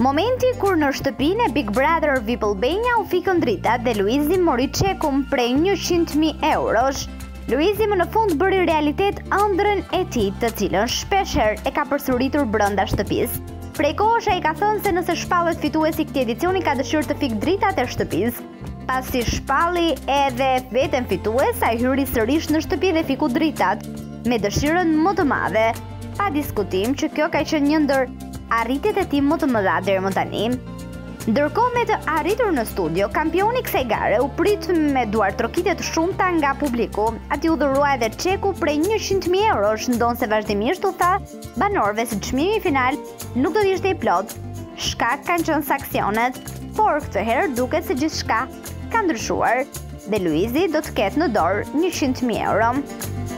Momenti kur në shtëpinë e Big Brother VIP Albania u fikën dritat dhe Luizi mori çekun prej 100.000 eurosh. Luizi më në fund bëri realitet ëndrrën e tij, të cilën shpeshherë e ka përsëritur brenda shtëpisë. Prej kohësh ai ka thënë se nëse shpallet fituesi këtij edicioni ka dëshirë të fikë dritat e shtëpisë. Pasi shpalli edhe veten fitues, ai hyri sërish në shtëpi dhe fiku dritat me dëshirën më të madhe. Pa diskutim që kjo ka qenë një ndër arritjet e tij më të mëdha deri më tani. Ndërkohë me të arritur në studio, kampioni kësaj gare u prit me duar trokitje të shumta nga publiku. Ati u dhurua edhe çeku prej 100.000 eurosh, ndonse vazhdimisht u tha banorëve se çmimi final nuk do të ishte i plot. Shkak kanë qenë sanksionet, por këtë herë duket se gjithçka ka ndryshuar dhe Luizi do të ketë në dorë 100.000 euro.